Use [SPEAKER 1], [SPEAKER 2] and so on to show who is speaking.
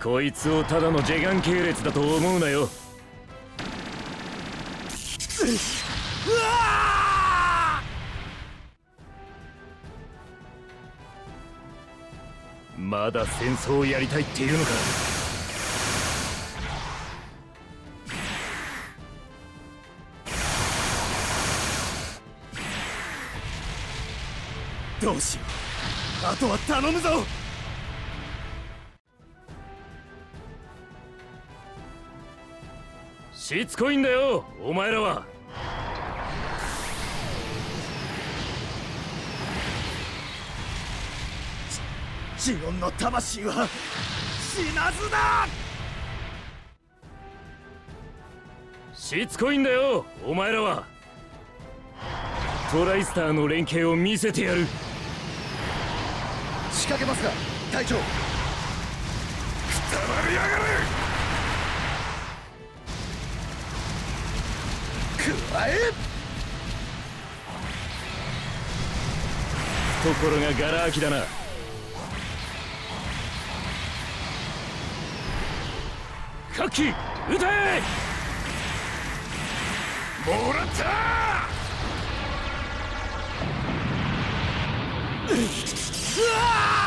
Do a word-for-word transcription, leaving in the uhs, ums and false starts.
[SPEAKER 1] こいつをただのジェガン系列だと思うなよ。うわまだ戦争をやりたいっていうのか。どうしよう、あとは頼むぞ。しつこいんだよお前らは。ジオンの魂は死なずだ。しつこいんだよお前らは。トライスターの連携を見せてやる。
[SPEAKER 2] 仕掛けますか隊長。くたばりやがれ。加え
[SPEAKER 1] ところがガラ空きだな。カッキー撃て。
[SPEAKER 2] もらったー。うわー